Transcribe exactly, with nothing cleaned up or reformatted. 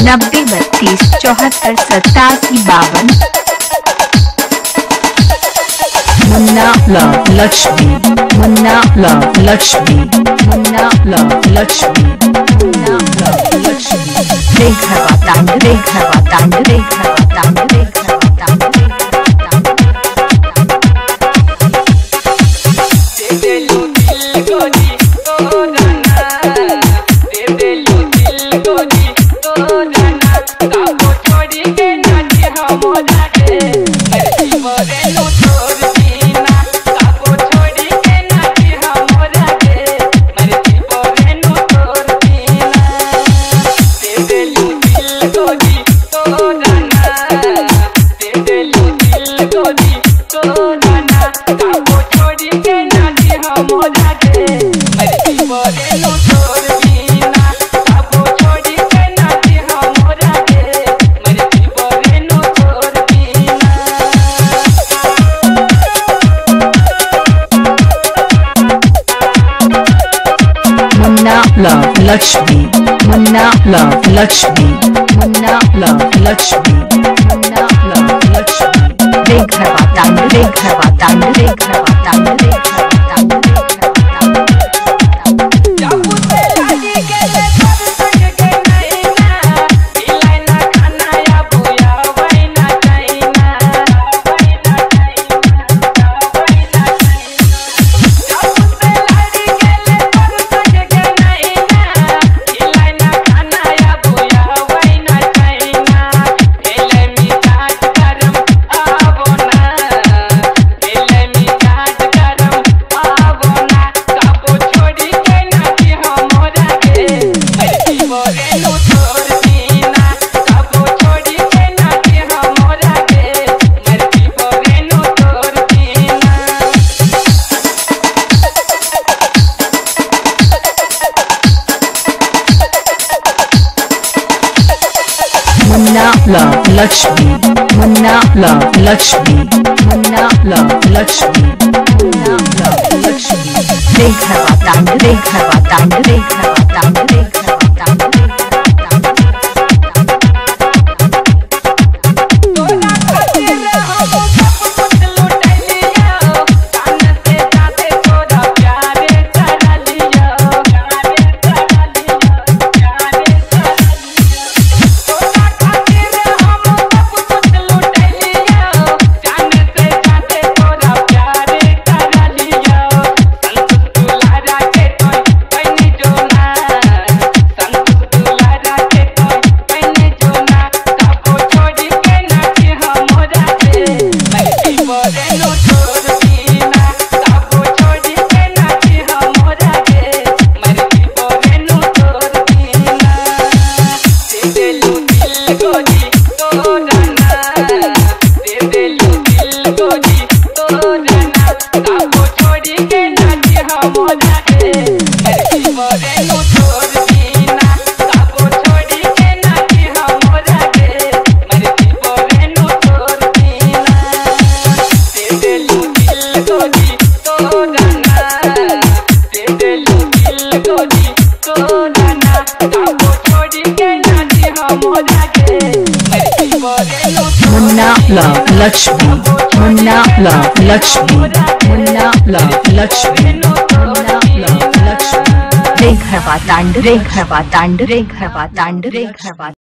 नब्बे बत्तीस चौहत्तर सतासी बावन। Munna love Lakshmi, Munna love Lakshmi, Munna love Lakshmi, Munna love Lakshmi. रे घरवा तांड, रे घरवा तांड, रे घरवा तांड, रे घरवा तांड, रे घरवा तांड। Love Lakshmi, Munna love Lakshmi, Munna love Lakshmi, Munna love Lakshmi। रे घरवा तांड, रे घरवा तांड, रे घरवा तांड, रे घरवा तांड, रे घरवा तांड। Munna love Lakshmi, Munna love Lakshmi, Munna love Lakshmi, Munna love Lakshmi। रे घरवा तांड, रे घरवा तांड, रे घरवा तांड, रे घरवा तांड, रे घरवा तांड। Munna love Lakshmi, Munna love Lakshmi, Munna love Lakshmi, Munna love Lakshmi। रे घरवा तांड, रे घरवा तांड, रे घरवा तांड, रे घरवा।